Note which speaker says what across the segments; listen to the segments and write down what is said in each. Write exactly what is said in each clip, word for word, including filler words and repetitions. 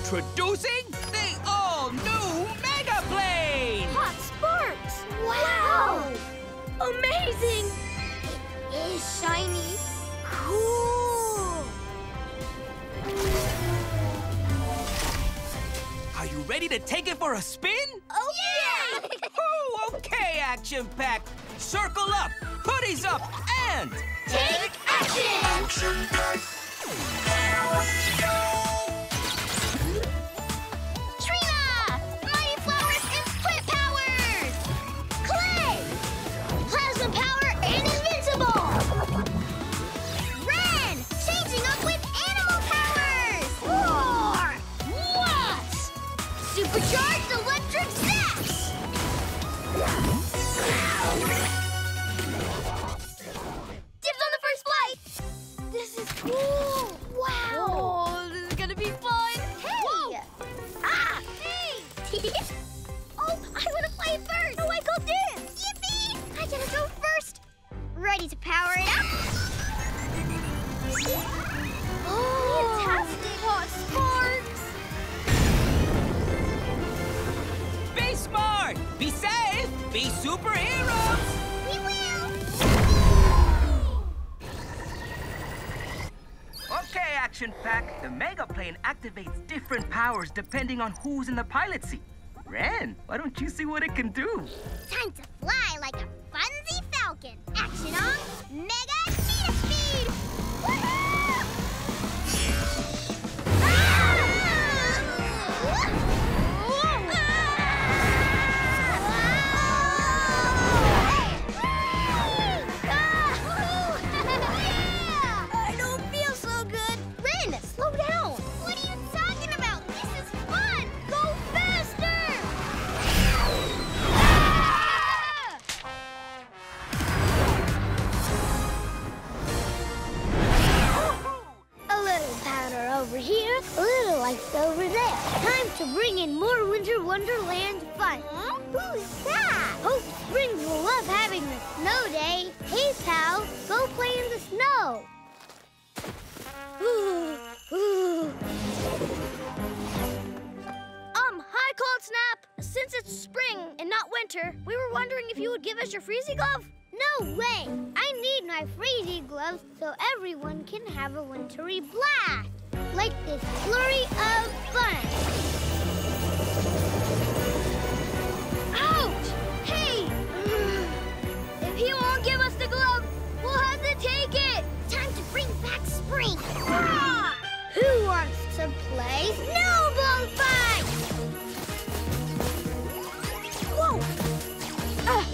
Speaker 1: Introducing the all-new Mega Plane!
Speaker 2: Hot sparks! Wow! wow. Amazing!
Speaker 3: It is shiny.
Speaker 2: Cool!
Speaker 1: Are you ready to take it for a spin?
Speaker 3: Oh, yeah!
Speaker 1: Ooh, okay, Action Pack. Circle up, hoodies up, and...
Speaker 3: Take action! Treena! Mighty Flowers and Split Powers! Clay! Plasma Power and Invincible! Wren! Changing up with Animal Powers! Roar! What? Supercharged Electric Zaps! Dibs on the first flight! This is cool! Wow!
Speaker 2: Oh, this is gonna be fun!
Speaker 3: Hey! Whoa. Ah! Hey! Oh, I want to play first! Oh, I go this! Yippee! I gotta go first! Ready to power it up? Oh! Fantastic!
Speaker 2: Hot sparks!
Speaker 1: Be smart, be safe, be superheroes!
Speaker 3: We will!
Speaker 1: Okay, Action Pack. The Mega Plane activates different powers depending on who's in the pilot seat. Wren, why don't you see what it can do?
Speaker 3: Time to fly like a funsy falcon. Action on Mega Cheetah Speed! Woohoo! I don't feel so good. Wren, slow down. What are you talking about? This is fun. Go faster. A little powder over here, a little ice over there. Time to bring in more Winter Wonderland fun. Huh? Who's that? Hope Springs will love having the snow day. Hey, pal, go play in the snow. Ooh, ooh.
Speaker 2: Um, hi, Cold Snap! Since it's spring and not winter, we were wondering if you would give us your freezy glove?
Speaker 3: No way! I need my freezy gloves so everyone can have a wintry blast. Like this flurry of fun.
Speaker 2: Ouch! Hey! If he won't give us the glove, we'll have to take it!
Speaker 3: Time to bring back spring.
Speaker 2: Ah!
Speaker 3: Who wants to play snowball fight?
Speaker 2: Whoa! Ah!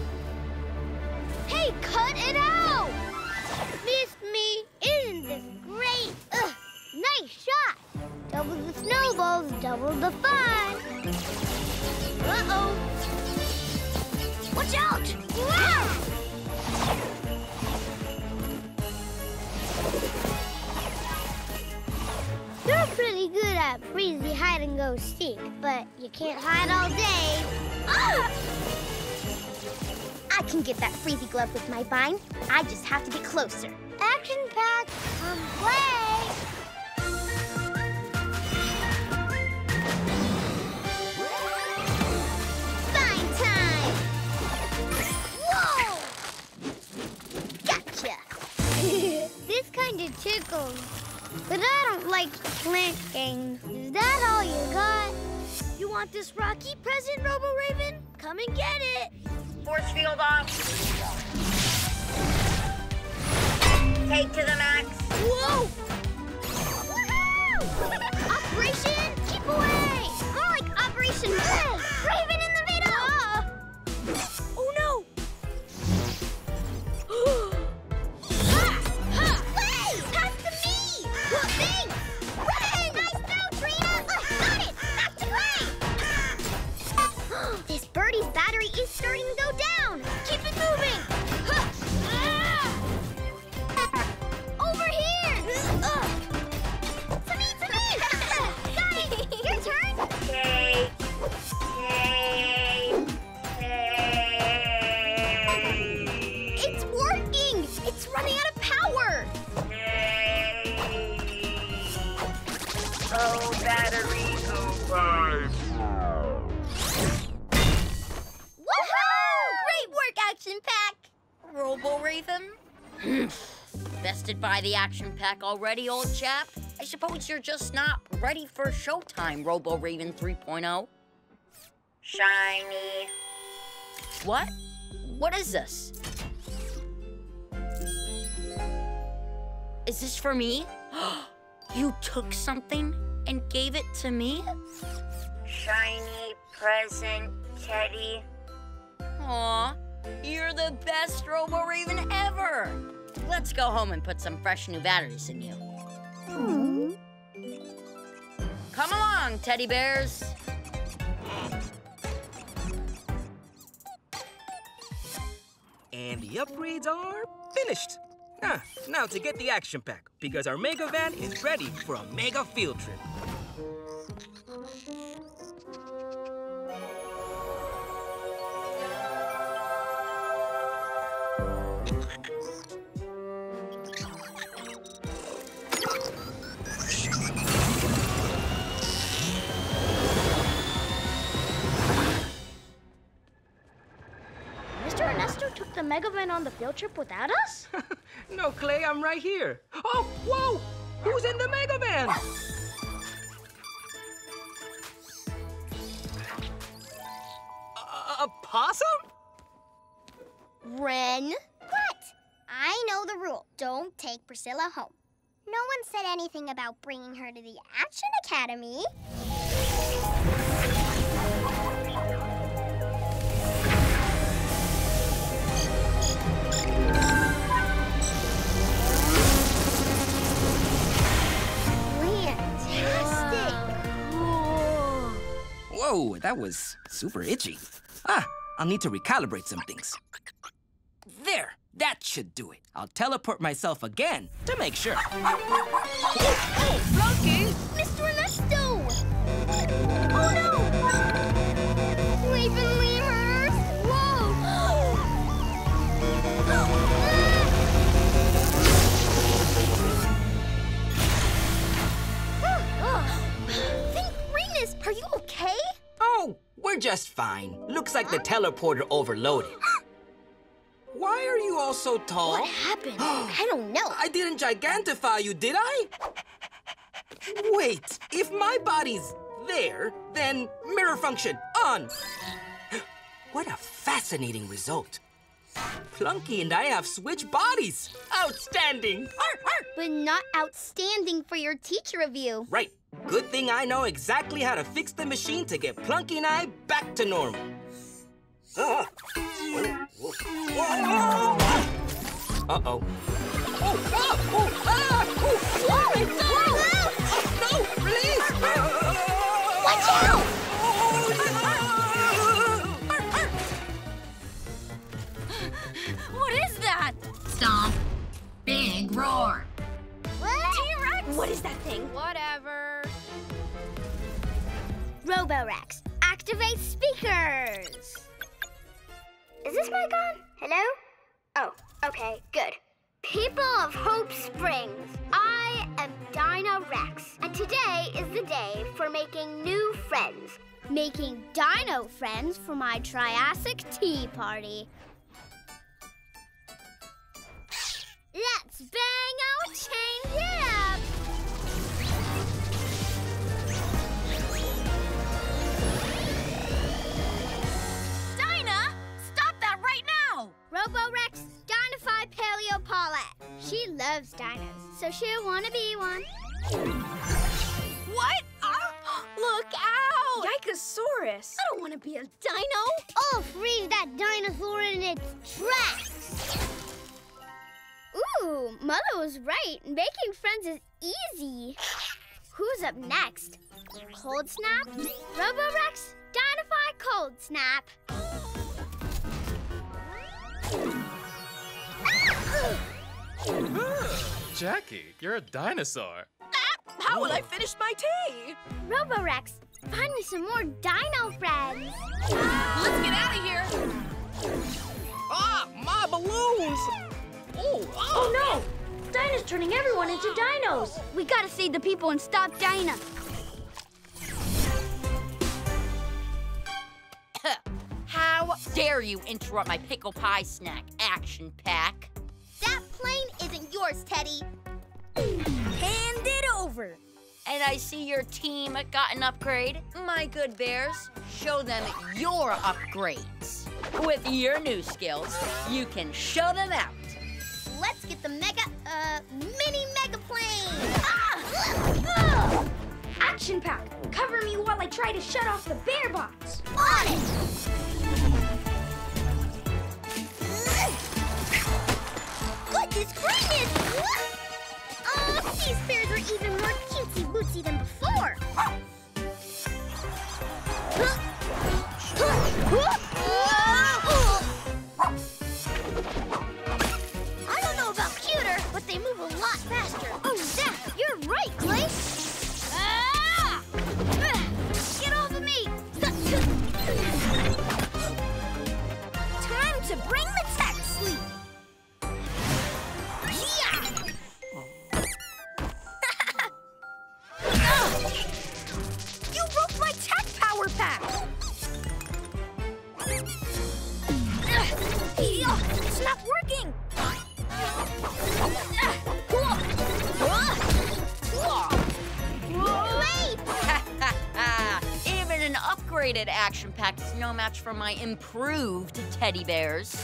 Speaker 2: Hey, cut it out!
Speaker 3: Miss me? Isn't this great? Ugh, nice shot. Double the snowballs, double the fun.
Speaker 2: Uh-oh! Watch out!
Speaker 3: Wow! You're pretty good at freezy hide and go seek, but you can't hide all day.
Speaker 2: Ah!
Speaker 3: I can get that freezy glove with my vine. I just have to get closer. Action Pack, come play! Vine time! Whoa! Gotcha! This kind of tickles, but I don't like plant games. Is that all you got?
Speaker 2: You want this Rocky present, Robo-Raven? Come and get it!
Speaker 4: Force field off. Take to the max.
Speaker 2: Whoa!
Speaker 3: Woohoo! Operation Keep Away! More like Operation Move! Raven in the middle!
Speaker 2: Ah! Oh no!
Speaker 3: Ha! Ha! Wait! Pass to me! Thanks! Ray! Nice throw, Treena! Got it! Back to Ray! This birdie's battery is starting to go down! Keep it moving! Ha! Ah! Over here! Uh. To me, to me! Got
Speaker 2: Woohoo! Great work, Action Pack!
Speaker 4: Robo Raven? Bested by the Action Pack already, old chap? I suppose you're just not ready for showtime, Robo Raven three point oh. Shiny. What? What is this? Is this for me? You took something and gave it to me? Shiny present, Teddy. Aw, you're the best Robo Raven ever. Let's go home and put some fresh new batteries in you.
Speaker 3: Hmm.
Speaker 4: Come along, teddy bears.
Speaker 1: And the upgrades are finished. Ah, now to get the action pack, because our Mega Van is ready for a mega field trip.
Speaker 2: Mister Ernesto took the Mega Van on the field trip without us?
Speaker 1: No, Clay, I'm right here. Oh, whoa! Who's in the Mega Van? A, a possum?
Speaker 3: Wren. What? I know the rule. Don't take Priscilla home. No one said anything about bringing her to the Action Academy.
Speaker 1: Whoa, that was super itchy. Ah, I'll need to recalibrate some things. There, that should do it. I'll teleport myself again to make sure.
Speaker 2: Oh, Flunky! Mister Ernesto! Oh, no!
Speaker 3: Raven lemurs! Whoa!
Speaker 2: Think Greenest, are you okay?
Speaker 1: Oh, we're just fine. Looks like the teleporter overloaded. Why are you all so tall?
Speaker 2: What happened?
Speaker 3: I don't know.
Speaker 1: I didn't gigantify you, did I? Wait, if my body's there, then mirror function on. What a fascinating result. Plunky and I have switched bodies. Outstanding. Arr, arr.
Speaker 2: But not outstanding for your teacher review.
Speaker 1: Right. Good thing I know exactly how to fix the machine to get Plunky and I back to normal. Uh-oh. Uh-oh. Oh, ah, oh, ah, oh, sorry, sorry. Oh, no, please.
Speaker 3: Watch out!
Speaker 2: What is that?
Speaker 4: Stomp. Big roar.
Speaker 3: What?
Speaker 2: T-Rex? What is that thing? Whatever.
Speaker 3: Roborex, activate speakers. Is this mic on? Hello? Oh, okay, good. People of Hope Springs, I am Dino Rex, and today is the day for making new friends. Making dino friends for my Triassic tea party. Let's bang out chain up!
Speaker 2: Dinah, stop that right now!
Speaker 3: Roborex, Dinify Paleo Paulette. She loves dinos, so she'll want to be one.
Speaker 2: What? Ah, look out! Yikosaurus! I don't want to be a dino.
Speaker 3: I'll freeze that dinosaur in its tracks. Ooh, Mother was right. Making friends is easy. Who's up next? Cold Snap? Roborex, Dinify Cold Snap.
Speaker 5: Jackie, you're a dinosaur.
Speaker 2: How will I finish my tea?
Speaker 3: Roborex, find me some more dino friends.
Speaker 2: Let's get out of here.
Speaker 1: Ah, my balloons. Oh,
Speaker 2: Oh no! Dinah's turning everyone into dinos. We gotta save the people and stop Dinah.
Speaker 4: dare you interrupt my pickle pie snack, Action Pack?
Speaker 3: That plane isn't yours, Teddy.
Speaker 6: Hand it over.
Speaker 4: And I see your team got an upgrade. My good bears, show them your upgrades. With your new skills, you can show them out.
Speaker 3: Let's get the mega, uh, mini mega plane.
Speaker 2: Ah! Action Pack, cover me while I try to shut off the bear bots.
Speaker 3: On it! Goodness gracious! Oh, these bears were even more cutesy-wootsy than before. I don't know about cuter, but they move a lot faster. Oh, Zach, you're right, Clay. Ah! Get off of me! Time to bring the tech sleep.
Speaker 6: You broke my tech power pack.
Speaker 2: It's not working.
Speaker 3: Wait!
Speaker 4: Even an upgraded Action Pack is no match for my improved teddy bears.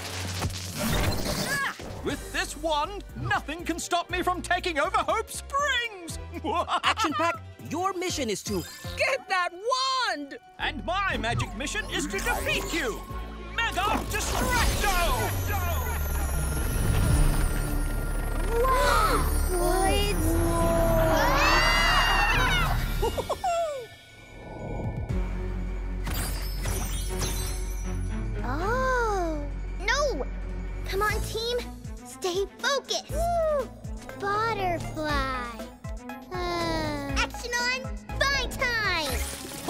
Speaker 7: With this wand, nothing can stop me from taking over Hope Springs!
Speaker 1: Action Pack, your mission is to get that wand!
Speaker 7: And my magic mission is to defeat you! Mega Distracto!
Speaker 3: Oh, no! Come on, team. Stay focused. Woo. Butterfly. Uh, action on bind time.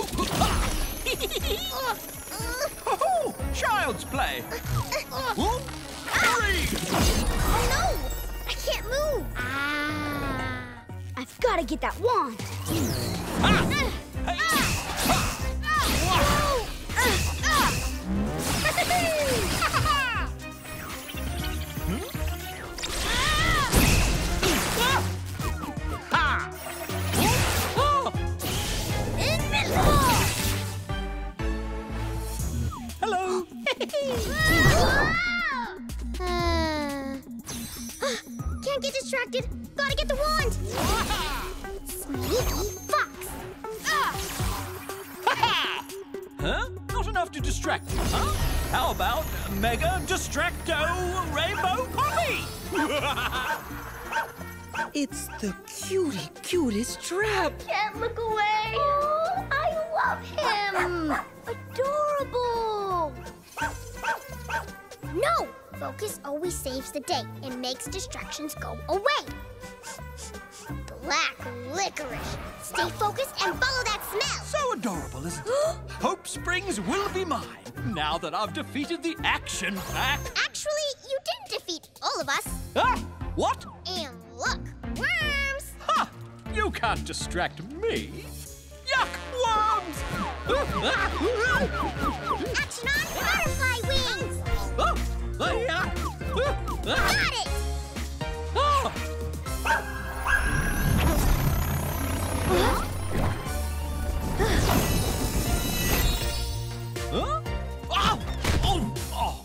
Speaker 3: uh,
Speaker 7: Ho-ho! Child's play!
Speaker 3: uh,
Speaker 7: One, three!
Speaker 3: oh no! I can't move. Ah!
Speaker 2: I've got to get that wand.
Speaker 7: Ah! Hey! Hello!
Speaker 3: Can't get distracted. Gotta get the wand. Sneaky fox.
Speaker 7: Huh? Not enough to distract you, huh? How about Mega Distracto Rainbow Poppy?
Speaker 1: It's the cutie cutest trap.
Speaker 3: Can't look away. Oh, I love him. Adorable. No! Focus always saves the day and makes distractions go away. Black licorice. Stay focused and follow that smell.
Speaker 7: So adorable, isn't it? Hope Springs will be mine, now that I've defeated the Action Pack.
Speaker 3: Actually, you didn't defeat all of us.
Speaker 7: Ah! What?
Speaker 3: And look, worms.
Speaker 7: Ha! You can't distract me. Yuck, worms!
Speaker 3: Action on butterfly wings.
Speaker 7: Oh, yeah.
Speaker 3: Got it.
Speaker 7: Oh. Huh? Oh! Oh! Oh!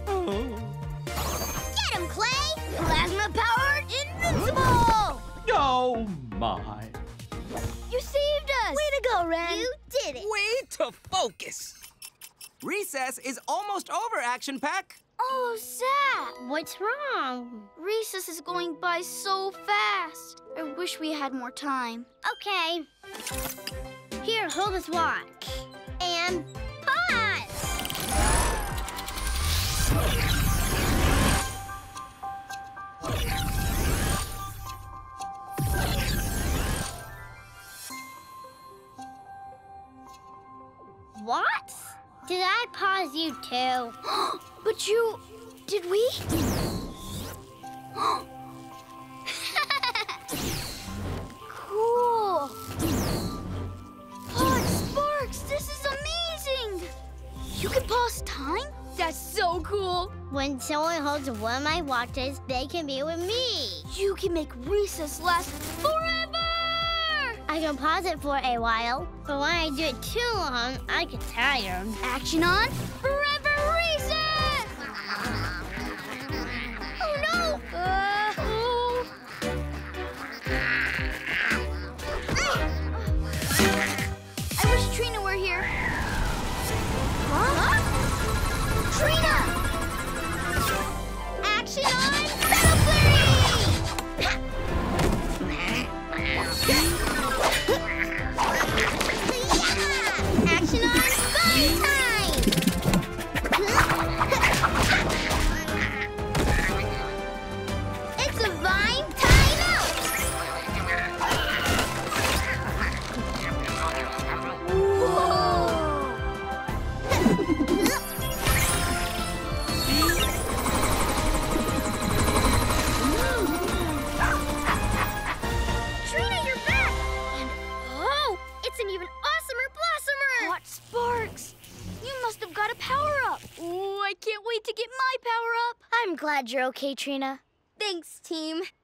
Speaker 7: Oh!
Speaker 3: Get him, Clay. Plasma powered invincible.
Speaker 7: Oh my!
Speaker 2: You saved us. Way to go, Wren.
Speaker 3: You did it.
Speaker 1: Way to focus. Recess is almost over, Action Pack.
Speaker 2: Oh, Zach.
Speaker 3: What's wrong?
Speaker 2: Recess is going by so fast. I wish we had more time.
Speaker 3: Okay. Here, hold this wand. And pause. What? Did I pause you too?
Speaker 2: But you... did we? Cool. Hot Sparks, this is amazing. You can pause time?
Speaker 6: That's so cool.
Speaker 3: When someone holds one of my watches, they can be with me.
Speaker 6: You can make recess last forever!
Speaker 3: I can pause it for a while, but when I do it too long, I get tired.
Speaker 6: Action on, forever recess!
Speaker 3: Oh no!
Speaker 6: Uh, oh. I wish Treena were here.
Speaker 3: Huh? Treena! Action on Battle Action on Vine Time! It's a Vine timeout!
Speaker 2: Treena, you're back! And oh, it's an even awesomer blossomer!
Speaker 6: Hot sparks. You must have got a power-up. Oh, I can't wait to get my power-up.
Speaker 2: I'm glad you're okay, Treena.
Speaker 6: Thanks, team.